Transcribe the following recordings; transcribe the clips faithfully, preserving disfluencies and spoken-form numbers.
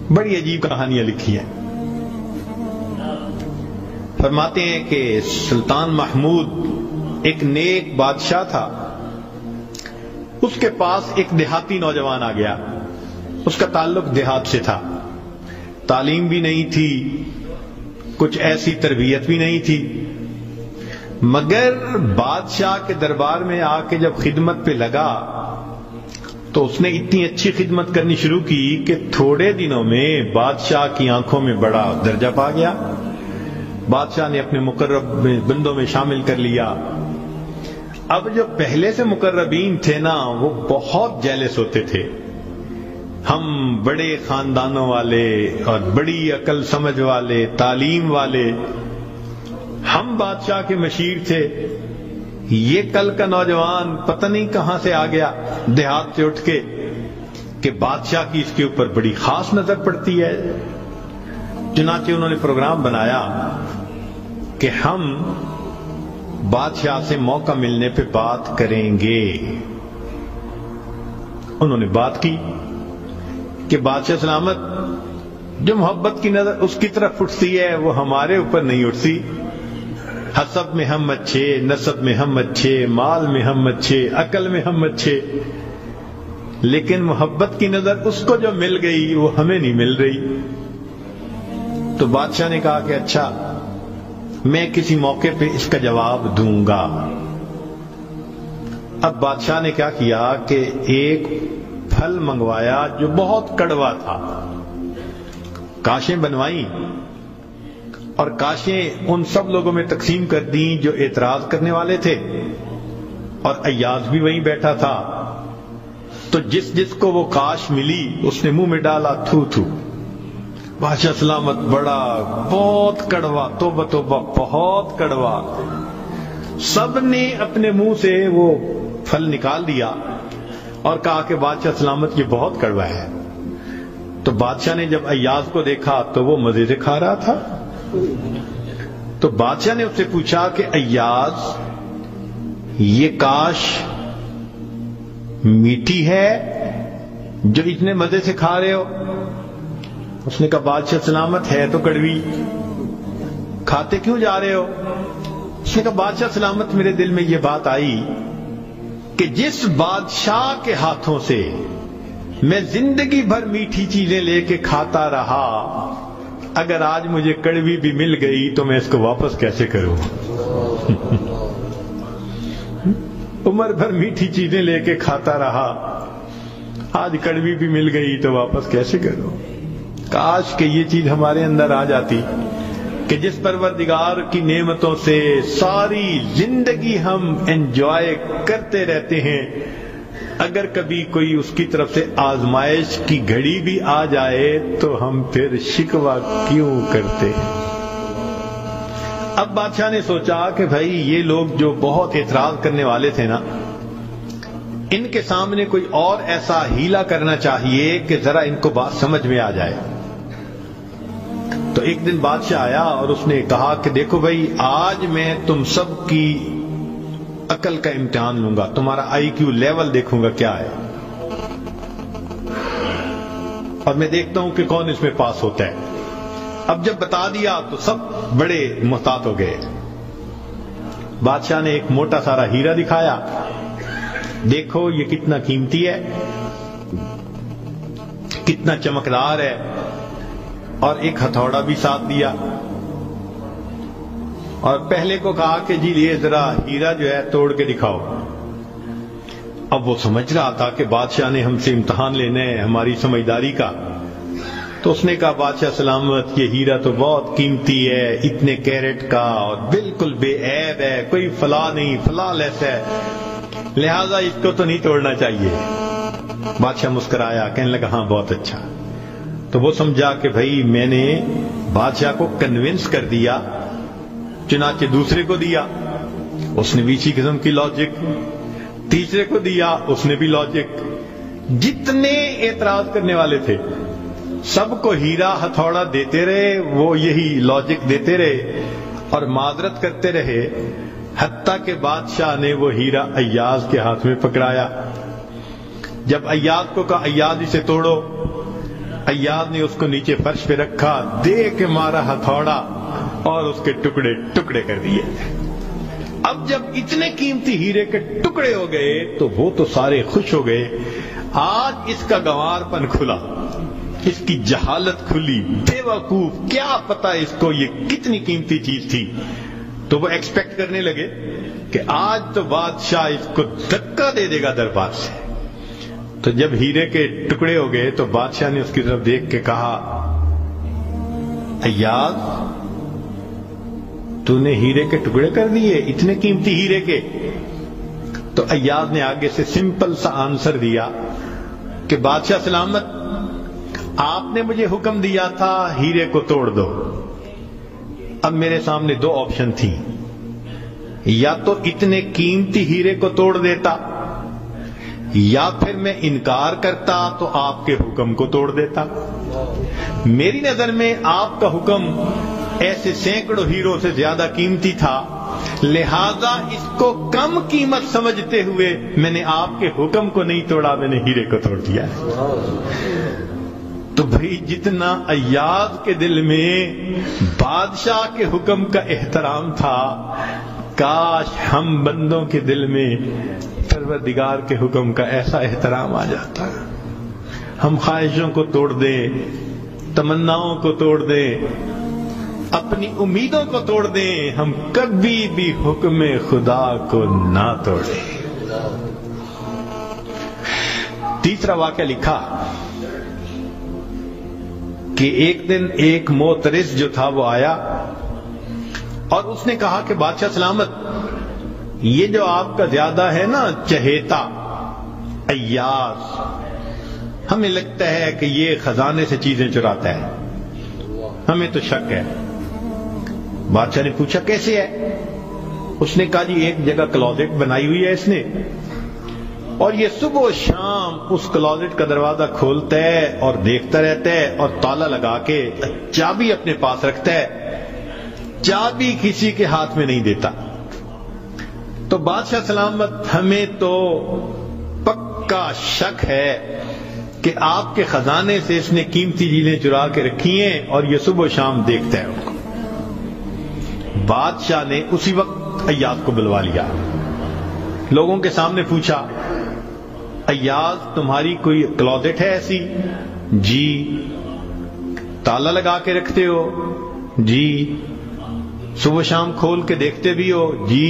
بڑی عجیب کہانیاں لکھی ہیں. فرماتے ہیں کہ سلطان محمود ایک نیک بادشاہ تھا. اس کے پاس ایک دیہاتی نوجوان آ گیا. اس کا تعلق دیہات سے تھا. تعلیم بھی نہیں تھی, کچھ ایسی تربیت بھی نہیں تھی, مگر بادشاہ کے دربار میں آ کے جب خدمت پہ لگا تو اس نے اتنی اچھی خدمت کرنی شروع کی کہ تھوڑے دنوں میں بادشاہ کی آنکھوں میں بڑا درجہ پا گیا. بادشاہ نے اپنے مقرب بندوں میں شامل کر لیا. اب جو پہلے سے مقربین تھے نا, وہ بہت جیلس ہوتے تھے. ہم بڑے خاندانوں والے اور بڑی عقل سمجھ والے, تعلیم والے, ہم بادشاہ کے مشیر تھے. یہ کل کا نوجوان پتہ نہیں کہاں سے آ گیا دیہات سے اٹھ کے کہ بادشاہ کی اس کے اوپر بڑی خاص نظر پڑتی ہے. چنانچہ انہوں نے پروگرام بنایا کہ ہم بادشاہ سے موقع ملنے پہ بات کریں گے. انہوں نے بات کی کہ بادشاہ سلامت, جو محبت کی نظر اس کی طرف اٹھتی ہے وہ ہمارے اوپر نہیں اٹھتی. حسب میں ہم اچھے, نسب میں ہم اچھے, مال میں ہم اچھے, عقل میں ہم اچھے, لیکن محبت کی نظر اس کو جو مل گئی وہ ہمیں نہیں مل رہی. تو بادشاہ نے کہا کہ اچھا, میں کسی موقع پہ اس کا جواب دوں گا. اب بادشاہ نے کیا کیا کہ ایک پھل منگوایا جو بہت کڑوا تھا. کاشیں بنوائیں اور کاشیں ان سب لوگوں میں تقسیم کر دیں جو اعتراض کرنے والے تھے, اور ایاز بھی وہیں بیٹھا تھا. تو جس جس کو وہ کاش ملی اس نے منہ میں ڈالا, تھو تھو. بادشاہ سلامت بڑا بہت کڑوا, توبہ توبہ بہت کڑوا. سب نے اپنے منہ سے وہ پھل نکال دیا اور کہا کہ بادشاہ سلامت یہ بہت کڑوا ہے. تو بادشاہ نے جب ایاز کو دیکھا تو وہ مزے سے کھا رہا تھا. تو بادشاہ نے اس سے پوچھا کہ ایاز, یہ کاش میٹھی ہے جو اتنے مزے سے کھا رہے ہو؟ اس نے کہا بادشاہ سلامت ہے تو کڑوی, کھاتے کیوں جا رہے ہو؟ اس نے کہا بادشاہ سلامت میرے دل میں یہ بات آئی کہ جس بادشاہ کے ہاتھوں سے میں زندگی بھر میٹھی چیزیں لے کے کھاتا رہا, اگر آج مجھے کڑوی بھی مل گئی تو میں اس کو واپس کیسے کروں؟ عمر بھر میٹھی چیزیں لے کے کھاتا رہا, آج کڑوی بھی مل گئی تو واپس کیسے کروں؟ کاش کہ یہ چیز ہمارے اندر آ جاتی کہ جس پروردگار کی نعمتوں سے ساری زندگی ہم انجوائے کرتے رہتے ہیں, اگر کبھی کوئی اس کی طرف سے آزمائش کی گھڑی بھی آ جائے تو ہم پھر شکوہ کیوں کرتے ہیں؟ اب بادشاہ نے سوچا کہ بھائی یہ لوگ جو بہت اعتراض کرنے والے تھے نا, ان کے سامنے کوئی اور ایسا ہیلا کرنا چاہیے کہ ذرا ان کو بات سمجھ میں آ جائے. تو ایک دن بادشاہ آیا اور اس نے کہا کہ دیکھو بھائی, آج میں تم سب کی عقل کا امتحان لوں گا, تمہارا آئی کیو لیول دیکھوں گا کیا ہے, اور میں دیکھتا ہوں کہ کون اس میں پاس ہوتا ہے. اب جب بتا دیا تو سب بڑے محتاط ہو گئے. بادشاہ نے ایک موٹا سارا ہیرا دکھایا, دیکھو یہ کتنا قیمتی ہے, کتنا چمکدار ہے, اور ایک ہتھوڑا بھی ساتھ دیا, اور پہلے کو کہا کہ جی یہ ذرا ہیرا جو ہے توڑ کے دکھاؤ. اب وہ سمجھ رہا تھا کہ بادشاہ نے ہم سے امتحان لینا ہے ہماری سمجھداری کا. تو اس نے کہا بادشاہ سلامت یہ ہیرا تو بہت قیمتی ہے, اتنے کیرٹ کا, اور بالکل بے عیب ہے, کوئی فلا نہیں, فلا لیس ہے, لہذا اس کو تو نہیں توڑنا چاہیے. بادشاہ مسکرایا, کہنے لگا ہاں بہت اچھا. تو وہ سمجھا کہ بھائی میں نے بادشاہ کو کنونس کر دیا, چنانچہ دوسرے کو دیا, اس نے بھی اسی قسم کی لاجک, تیسرے کو دیا, اس نے بھی لاجک. جتنے اعتراض کرنے والے تھے سب کو ہیرا ہتھوڑا دیتے رہے, وہ یہی لاجک دیتے رہے اور معذرت کرتے رہے, حتیٰ کہ بادشاہ نے وہ ہیرا ایاز کے ہاتھ میں پکڑایا. جب ایاز کو کہا ایاز اسے توڑو, ایاز نے اس کو نیچے فرش پہ رکھا، دے کے مارا ہتھوڑا اور اس کے ٹکڑے ٹکڑے کر دیے۔ اب جب اتنے قیمتی ہیرے کے ٹکڑے ہو گئے تو وہ تو سارے خوش ہو گئے، آج اس کا گنوار پن کھلا، اس کی جہالت کھلی، بے وقوف، کیا پتا اس کو یہ کتنی قیمتی چیز تھی۔ تو وہ ایکسپیکٹ کرنے لگے کہ آج تو بادشاہ اس کو دھکا دے دے گا دربار سے۔ تو جب ہیرے کے ٹکڑے ہو گئے تو بادشاہ نے اس کی طرف دیکھ کے کہا، ایاز تو نے ہیرے کے ٹکڑے کر دیے، اتنے قیمتی ہیرے کے؟ تو ایاز نے آگے سے سمپل سا آنسر دیا کہ بادشاہ سلامت، آپ نے مجھے حکم دیا تھا ہیرے کو توڑ دو۔ اب میرے سامنے دو آپشن تھی، یا تو اتنے قیمتی ہیرے کو توڑ دیتا، یا پھر میں انکار کرتا تو آپ کے حکم کو توڑ دیتا۔ میری نظر میں آپ کا حکم ایسے سینکڑوں ہیروں سے زیادہ قیمتی تھا، لہذا اس کو کم قیمت سمجھتے ہوئے میں نے آپ کے حکم کو نہیں توڑا، میں نے ہیرے کو توڑ دیا۔ تو بھئی جتنا ایاز کے دل میں بادشاہ کے حکم کا احترام تھا، کاش ہم بندوں کے دل میں پروردگار کے حکم کا ایسا احترام آ جاتا۔ ہم خواہشوں کو توڑ دیں، تمناؤں کو توڑ دیں، اپنی امیدوں کو توڑ دیں، ہم کبھی بھی حکم خدا کو نہ توڑیں۔ تیسرا واقعہ لکھا کہ ایک دن ایک موترس جو تھا وہ آیا اور اس نے کہا کہ بادشاہ سلامت، یہ جو آپ کا زیادہ ہے نا چہیتا ایاز، ہمیں لگتا ہے کہ یہ خزانے سے چیزیں چراتا ہے، ہمیں تو شک ہے۔ بادشاہ نے پوچھا کیسے ہے؟ اس نے کہا جی ایک جگہ کلوزٹ بنائی ہوئی ہے اس نے، اور یہ صبح و شام اس کلوزٹ کا دروازہ کھولتا ہے اور دیکھتا رہتا ہے اور تالا لگا کے چابی اپنے پاس رکھتا ہے، چابی کسی کے ہاتھ میں نہیں دیتا۔ تو بادشاہ سلامت، ہمیں تو پکا شک ہے کہ آپ کے خزانے سے اس نے قیمتی چیزیں چرا کے رکھی ہیں اور یہ صبح و شام دیکھتا ہے ان کو۔ بادشاہ نے اسی وقت ایاز کو بلوا لیا، لوگوں کے سامنے پوچھا، ایاز تمہاری کوئی کلوزٹ ہے ایسی؟ جی۔ تالا لگا کے رکھتے ہو؟ جی۔ صبح شام کھول کے دیکھتے بھی ہو؟ جی۔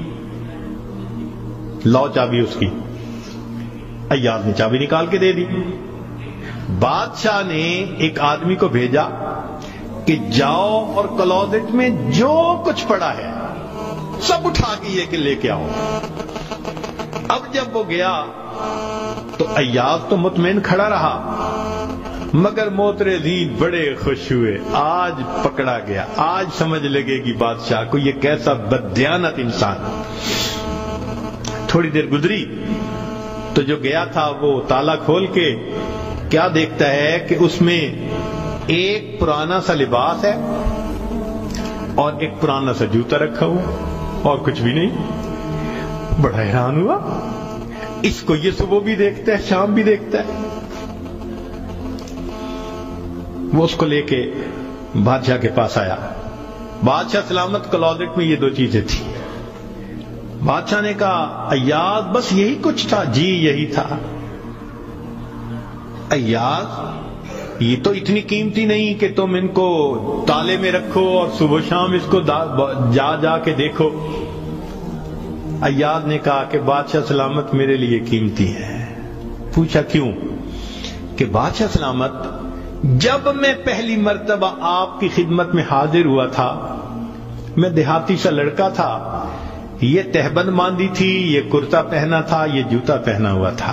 لاؤ چابی اس کی۔ ایاز نے چابی نکال کے دے دی۔ بادشاہ نے ایک آدمی کو بھیجا کہ جاؤ اور کلوزٹ میں جو کچھ پڑا ہے سب اٹھا کے یہ کہ لے کے آؤ۔ اب جب وہ گیا تو ایاز تو مطمئن کھڑا رہا، مگر موترزین بڑے خوش ہوئے، آج پکڑا گیا، آج سمجھ لگے گی بادشاہ کو یہ کیسا بددیانت انسان۔ تھوڑی دیر گزری تو جو گیا تھا وہ تالا کھول کے کیا دیکھتا ہے کہ اس میں ایک پرانا سا لباس ہے اور ایک پرانا سا جوتا رکھا ہوا اور کچھ بھی نہیں۔ بڑا حیران ہوا، اس کو یہ صبح بھی دیکھتا ہے شام بھی دیکھتا ہے۔ وہ اس کو لے کے بادشاہ کے پاس آیا۔ بادشاہ سلامت، کلوزٹ میں یہ دو چیزیں تھیں۔ بادشاہ نے کہا ایاز بس یہی کچھ تھا؟ جی یہی تھا۔ ایاز یہ تو اتنی قیمتی نہیں کہ تم ان کو تالے میں رکھو اور صبح شام اس کو جا جا کے دیکھو۔ ایاز نے کہا کہ بادشاہ سلامت میرے لیے قیمتی ہے۔ پوچھا کیوں؟ کہ بادشاہ سلامت، جب میں پہلی مرتبہ آپ کی خدمت میں حاضر ہوا تھا، میں دیہاتی سا لڑکا تھا، یہ تہبند باندھی تھی، یہ کرتا پہنا تھا، یہ جوتا پہنا ہوا تھا،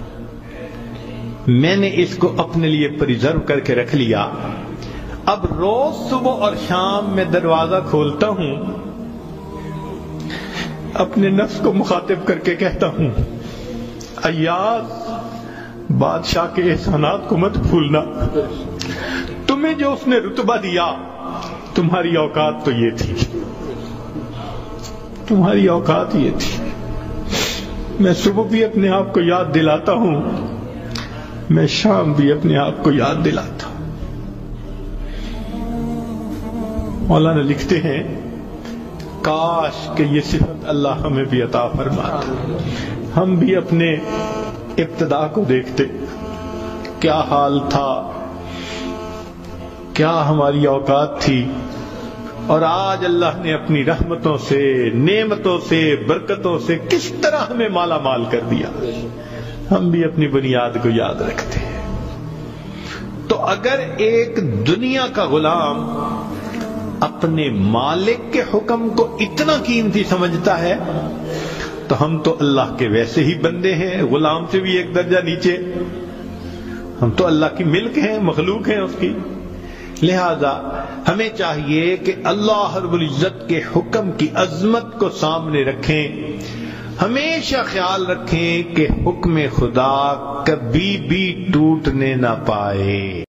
میں نے اس کو اپنے لیے پریزرو کر کے رکھ لیا۔ اب روز صبح اور شام میں دروازہ کھولتا ہوں، اپنے نفس کو مخاطب کر کے کہتا ہوں ایاز بادشاہ کے احسانات کو مت بھولنا، تمہیں جو اس نے رتبہ دیا تمہاری اوقات تو یہ تھی، تمہاری اوقات یہ تھی۔ میں صبح بھی اپنے آپ کو یاد دلاتا ہوں میں شام بھی اپنے آپ کو یاد دلاتا ہوں۔ مولانا لکھتے ہیں کاش کہ یہ صفت اللہ ہمیں بھی عطا فرماتا، ہم بھی اپنے ابتدا کو دیکھتے، کیا حال تھا، کیا ہماری اوقات تھی، اور آج اللہ نے اپنی رحمتوں سے، نعمتوں سے، برکتوں سے کس طرح ہمیں مالا مال کر دیا، ہم بھی اپنی بنیاد کو یاد رکھتے ہیں۔ تو اگر ایک دنیا کا غلام اپنے مالک کے حکم کو اتنا قیمتی سمجھتا ہے تو ہم تو اللہ کے ویسے ہی بندے ہیں، غلام سے بھی ایک درجہ نیچے، ہم تو اللہ کی ملک ہیں، مخلوق ہیں اس کی۔ لہذا ہمیں چاہیے کہ اللہ رب العزت کے حکم کی عظمت کو سامنے رکھیں، ہمیشہ خیال رکھیں کہ حکم خدا کبھی بھی ٹوٹنے نہ پائے۔